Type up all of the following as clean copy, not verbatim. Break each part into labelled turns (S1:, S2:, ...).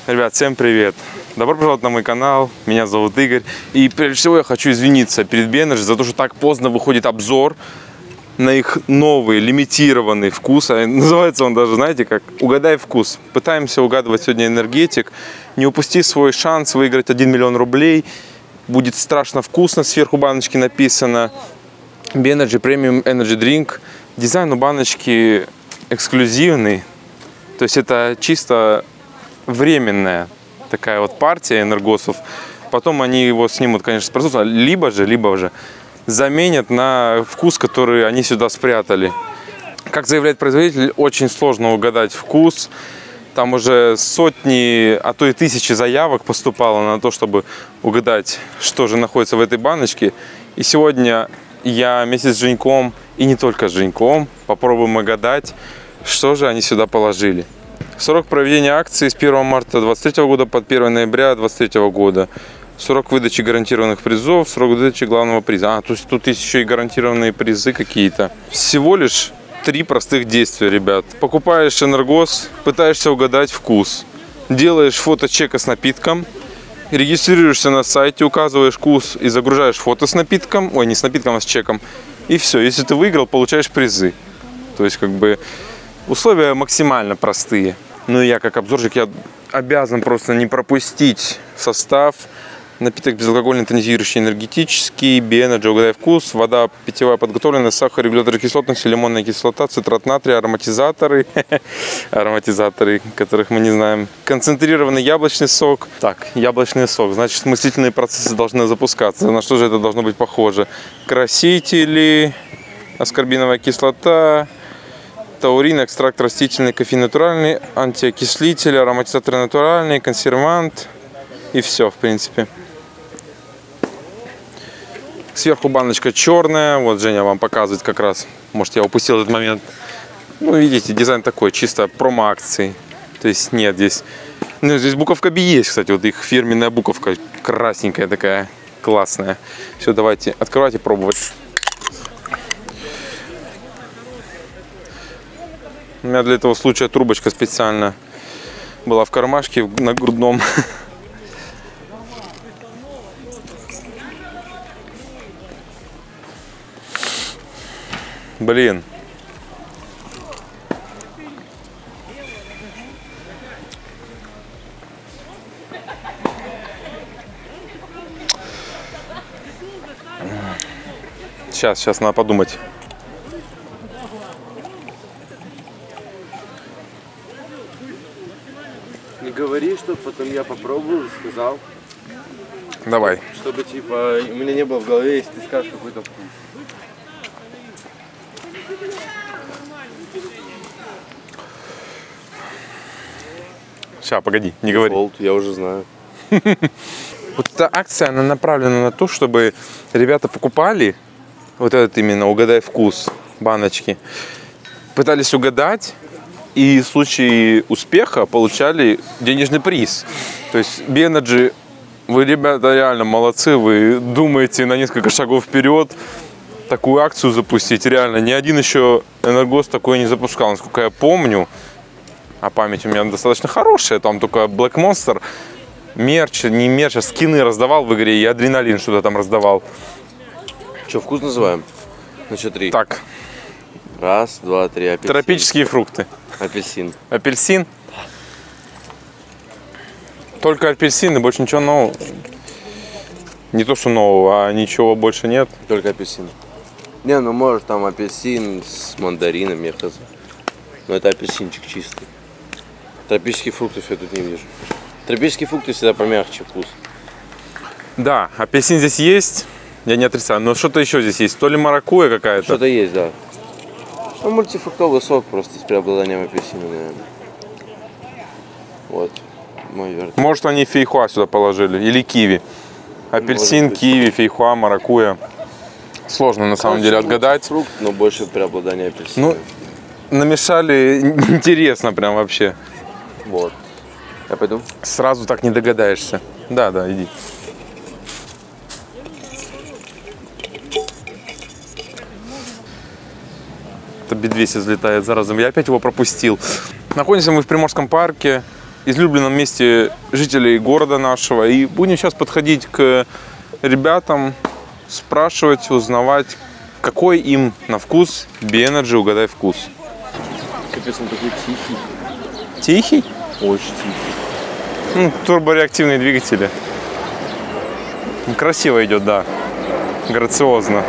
S1: Ребят, всем привет! Добро пожаловать на мой канал, меня зовут Игорь. И прежде всего я хочу извиниться перед B-Energy за то, что так поздно выходит обзор на их новый лимитированный вкус. Называется он даже, знаете, как «Угадай вкус». Пытаемся угадывать сегодня энергетик. Не упусти свой шанс выиграть 1 миллион рублей. Будет страшно вкусно, сверху баночки написано B-Energy Premium Energy Drink. Дизайн у баночки эксклюзивный. То есть это чисто временная такая вот партия энергосов. Потом они его снимут, конечно, с производства, либо же заменят на вкус, который они сюда спрятали. Как заявляет производитель, очень сложно угадать вкус. Там уже сотни, а то и тысячи заявок поступало на то, чтобы угадать, что же находится в этой баночке. И сегодня я вместе с Женьком, и не только с Женьком, попробуем угадать, что же они сюда положили. Срок проведения акции с 1 марта 2023 года по 1 ноября 2023 года. Срок выдачи гарантированных призов, срок выдачи главного приза. То есть тут есть еще и гарантированные призы какие-то. Всего лишь 3 простых действия, ребят. Покупаешь энергос, пытаешься угадать вкус. Делаешь фото чека с напитком. Регистрируешься на сайте, указываешь вкус и загружаешь фото с напитком. Ой, не с напитком, а с чеком. И все. Если ты выиграл, получаешь призы. То есть как бы условия максимально простые. Ну и я как обзорщик, я обязан просто не пропустить состав. Напиток безалкогольный, тонизирующий, энергетический, B-Energy, угадай вкус, вода питьевая подготовленная, сахар, регуляторы кислотности, лимонная кислота, цитрат натрия, ароматизаторы, которых мы не знаем, концентрированный яблочный сок. Так, яблочный сок, значит, мыслительные процессы должны запускаться. На что же это должно быть похоже? Красители, аскорбиновая кислота, таурин, экстракт растительный, кофеин натуральный, антиокислитель, ароматизатор натуральный, консервант и все, в принципе. Сверху баночка черная, вот Женя вам показывает как раз, может я упустил этот момент. Ну видите, дизайн такой, чисто промо-акции, то есть нет здесь, ну здесь буковка B есть, кстати, вот их фирменная буковка, красненькая такая, классная. Все, давайте открывать и пробовать. У меня для этого случая трубочка специально была в кармашке на грудном. Блин. Сейчас надо подумать.
S2: Не говори, что потом я попробую, сказал.
S1: Давай.
S2: Чтобы типа у меня не было в голове, если ты скажешь какой-то вкус.
S1: Сейчас, погоди, не говори.
S2: Дефолт, я уже знаю.
S1: Вот эта акция, она направлена на то, чтобы ребята покупали вот этот именно «Угадай вкус» баночки, пытались угадать и в случае успеха получали денежный приз. То есть B-Energy, вы, ребята, реально молодцы, вы думаете на несколько шагов вперед такую акцию запустить. Реально, ни один еще энергос такой не запускал, насколько я помню. А память у меня достаточно хорошая. Там только Black Monster мерч, не мерч, а скины раздавал в игре. И адреналин что-то там раздавал.
S2: Что, вкус называем? На счет 3.
S1: Так.
S2: Раз, два, три. Апельсин.
S1: Тропические фрукты.
S2: Апельсин.
S1: Апельсин. Только апельсин и больше ничего нового. Не то, что нового, а ничего больше нет.
S2: Только апельсин. Не, ну может там апельсин с мандарином, я хз. Но это апельсинчик чистый. Тропических фруктов я тут не вижу. Тропические фрукты всегда помягче вкус.
S1: Да, апельсин здесь есть, я не отрицаю, но что-то еще здесь есть. То ли маракуйя какая-то.
S2: Что-то есть, да. Ну, мультифруктовый сок просто с преобладанием апельсина, наверное. Вот, мой вердикт.
S1: Может, они фейхуа сюда положили, или киви. Апельсин, киви, фейхуа, маракуйя. Сложно на самом деле отгадать.
S2: Фрукт, но больше преобладание апельсина.
S1: Ну, намешали интересно прям вообще.
S2: Вот. Я пойду?
S1: Сразу так не догадаешься. Да, иди. Это B200 взлетает, зараза. Я опять его пропустил. Находимся мы в Приморском парке. излюбленном месте жителей города нашего. И будем сейчас подходить к ребятам, спрашивать, узнавать, какой им на вкус B-Energy «Угадай вкус».
S2: Капец, он такой тихий.
S1: Тихий?
S2: Очень тихий.
S1: Ну, турбореактивные двигатели. Красиво идет, да. Грациозно.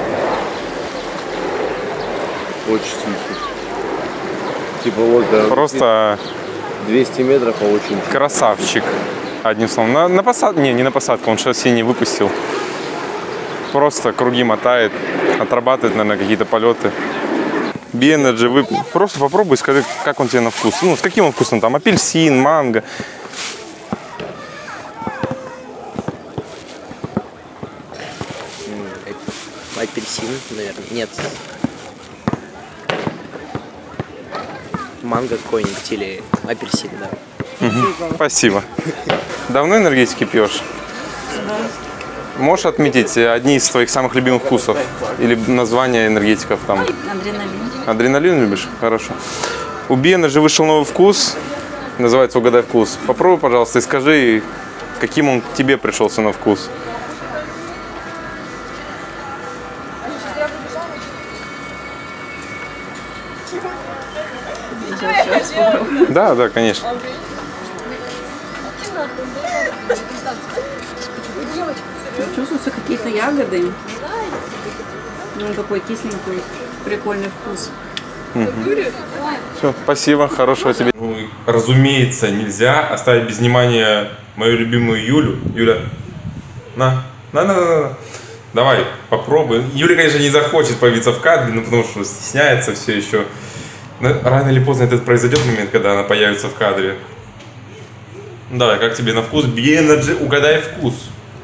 S2: Очень тихий. Типа вот, да.
S1: Просто
S2: 200 метров, а очень тихий.
S1: красавчик. Одним словом. На посадку. Не на посадку, он шасси не выпустил. Просто круги мотает. Отрабатывает, наверное, какие-то полеты. B-Energy, вы просто попробуй, скажи, как он тебе на вкус. Ну, с каким он вкусом? Там апельсин, манго.
S3: Апельсин, наверное. Нет. Манго какой-нибудь или апельсин, да.
S1: Спасибо. Давно энергетики пьешь? Можешь отметить одни из твоих самых любимых вкусов? Или названия энергетиков там?
S4: Адреналин.
S1: Адреналин любишь? Хорошо. У B-Energy вышел новый вкус. Называется «Угадай вкус». Попробуй, пожалуйста, и скажи, каким он тебе пришелся на вкус. Да, да, конечно.
S4: Чувствуются какие-то ягоды. Ну, такой кисленький, прикольный вкус.
S1: Все, спасибо, хорошего тебе. Ну, разумеется, нельзя оставить без внимания мою любимую Юлю. Юля, на. Давай, попробуй. Юля, конечно, не захочет появиться в кадре, ну, потому что стесняется все еще. Но рано или поздно этот произойдет момент, когда она появится в кадре. Давай, как тебе на вкус? B-Energy, угадай вкус.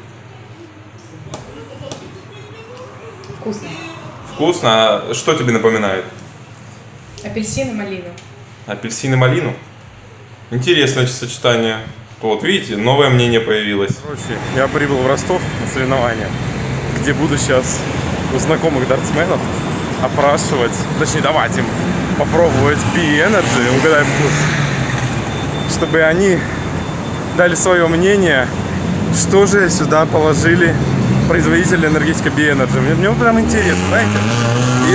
S5: Вкусно.
S1: Вкусно? А что тебе напоминает?
S5: Апельсин и малина.
S1: Апельсин и малину? Интересное сочетание. Вот, видите, новое мнение появилось. Короче, я прибыл в Ростов на соревнования, где буду сейчас у знакомых дартсменов опрашивать, точнее давать им попробовать B-Energy, угадай вкус, чтобы они дали свое мнение, что же сюда положили производители энергетика B-Energy. Мне прям интересно, знаете. И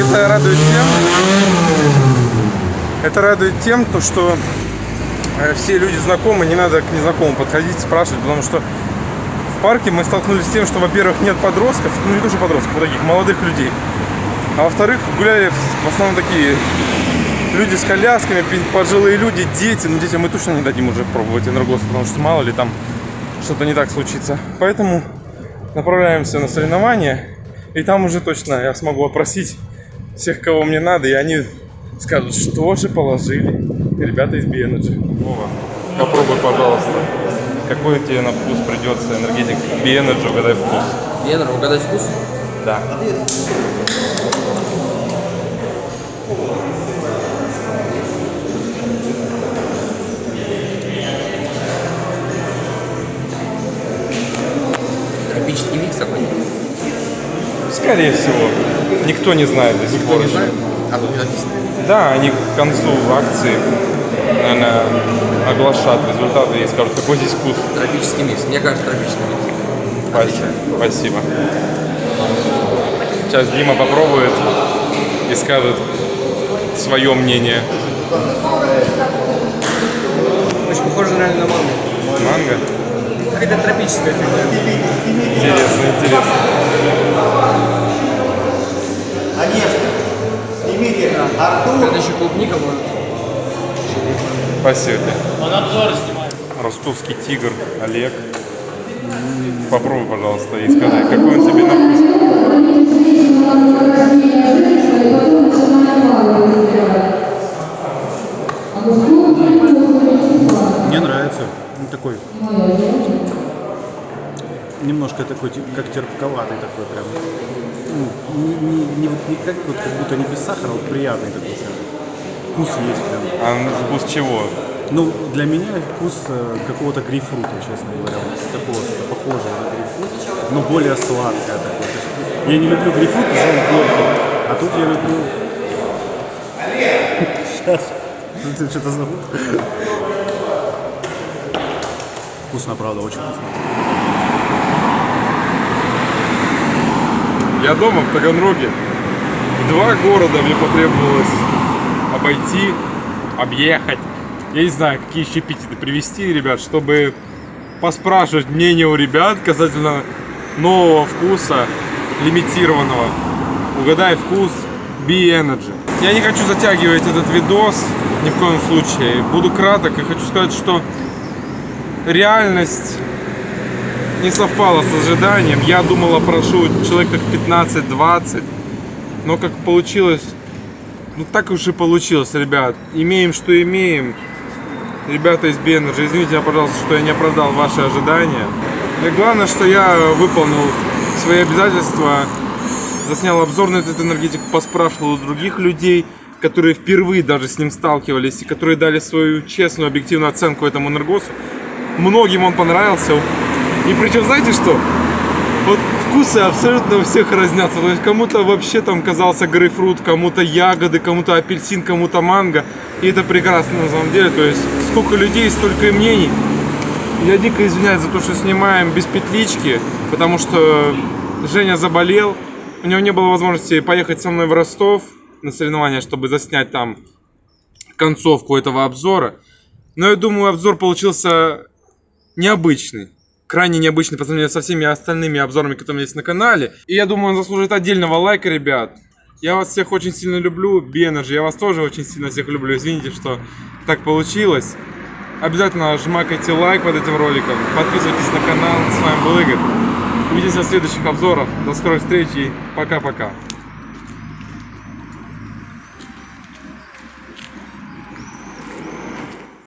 S1: это радует тем, что все люди знакомы, не надо к незнакомым подходить, спрашивать, потому что в парке мы столкнулись с тем, что, во-первых, нет подростков, ну не то что подростков, а таких молодых людей, а во-вторых, гуляли в основном такие люди с колясками, пожилые люди, дети. Ну, детям мы точно не дадим уже пробовать энергос, потому что мало ли там что-то не так случится. Поэтому направляемся на соревнования, и там уже точно я смогу опросить всех, кого мне надо, и они скажут, что же положили ребята из B-Energy. Вова, попробуй, пожалуйста, какой тебе на вкус придется энергетик B-Energy, угадай вкус.
S3: B-Energy, угадай вкус?
S1: Да.
S3: Тропический микс какой-нибудь?
S1: Скорее всего. Никто не знает до сих пор.
S3: Не знаю. А тут написано.
S1: Да, они к концу акции, наверное, оглашат результаты и скажут, какой здесь вкус.
S3: Тропический микс. Мне кажется, тропический микс.
S1: Спасибо. Сейчас Дима попробует и скажет свое мнение.
S3: Очень похоже, наверное, на манго.
S1: Манго?
S3: Какая-то тропическая фигня.
S1: Интересно.
S3: Это еще клубника может.
S1: Спасибо тебе. Он обзор снимает. Ростовский тигр Олег. Попробуй, пожалуйста, и скажи, какой он тебе на вкус.
S6: Мне нравится. Он такой. Немножко такой, как терпковатый такой прям. Не как, вот, как будто не без сахара, вот приятный такой прям. Вкус есть прям.
S1: А вкус чего?
S6: Ну, для меня вкус какого-то грейпфрута, честно говоря. Вот такого что-то похожего на грейпфрут, но более сладкое такое. Я не люблю грейпфрут, потому что он горький. А тут я люблю... Сейчас. Ты что-то забыл? Вкусно, правда, очень вкусно.
S1: Я дома в Таганроге. 2 города мне потребовалось обойти, объехать. Я не знаю, какие еще эпитеты привести, ребят, чтобы поспрашивать мнение у ребят касательно нового вкуса, лимитированного. Угадай вкус B-Energy. Я не хочу затягивать этот видос ни в коем случае. Буду краток и хочу сказать, что реальность не совпала с ожиданием. Я думал, прошу человек как 15-20, но как получилось, ну так уж и получилось, ребят. Имеем, что имеем. Ребята из B-Energy, извините меня, пожалуйста, что я не оправдал ваши ожидания. И главное, что я выполнил свои обязательства, заснял обзор на этот энергетик, поспрашивал у других людей, которые впервые даже с ним сталкивались и которые дали свою честную, объективную оценку этому энергосу. Многим он понравился. И причем, знаете что? Вот вкусы абсолютно у всех разнятся. То есть кому-то вообще там казался грейпфрут, кому-то ягоды, кому-то апельсин, кому-то манго. И это прекрасно на самом деле. То есть сколько людей, столько и мнений. Я дико извиняюсь за то, что снимаем без петлички, потому что Женя заболел. У него не было возможности поехать со мной в Ростов на соревнования, чтобы заснять там концовку этого обзора. Но я думаю, обзор получился необычный. Крайне необычный по сравнению со всеми остальными обзорами, которые есть на канале. И я думаю, он заслужит отдельного лайка, ребят. Я вас всех очень сильно люблю. B-Energy, я вас тоже очень сильно всех люблю. Извините, что так получилось. Обязательно жмакайте лайк под этим роликом. Подписывайтесь на канал. С вами был Игорь. Увидимся в следующих обзорах. До скорой встречи. Пока-пока.